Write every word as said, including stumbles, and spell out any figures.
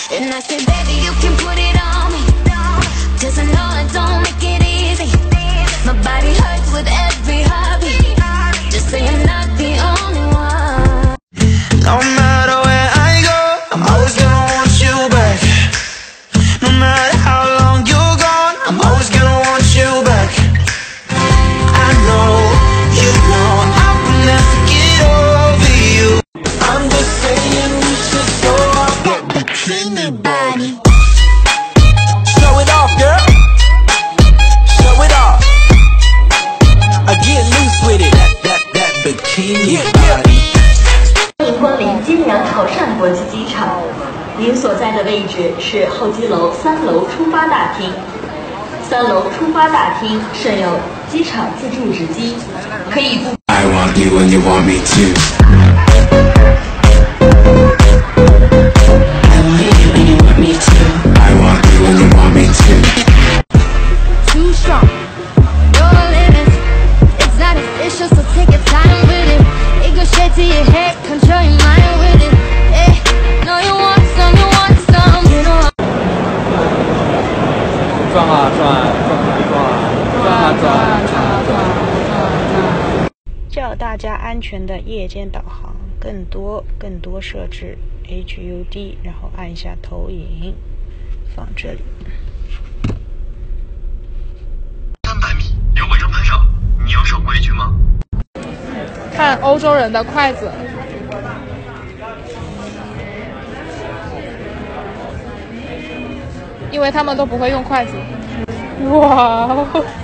And I said, baby, you can put it on me. Cause I know I don't make it easy. My body hurts with every heartbeat. Just say I'm not the only one. No matter where I go, I'm always gonna want you back. No matter how long you're gone, I'm always gonna want you back. I know, you know, I will never get over you. I'm just saying we should go out, get bikini body. Show it off, girl. Show it off. I get loose with it. That, that, that bikini body. 欢迎光临金阳潮汕国际机场，您所在的位置是候机楼三楼出发大厅。三楼出发大厅设有机场自助值机，可以不。 I want you and you want me too. I want you and you want me too. I want you and you want me too. Too strong. Your limits. It's not official, so take your time with it. It goes straight to your head, control your mind with it. Eh, no, you want some, you want some, you know. 转啊转，转啊转，转啊转，转啊转。 教大家安全的夜间导航，更多更多设置 H U D， 然后按一下投影，放这里。 三百米有违章拍照，你要守规矩吗？ 看欧洲人的筷子，因为他们都不会用筷子。哇！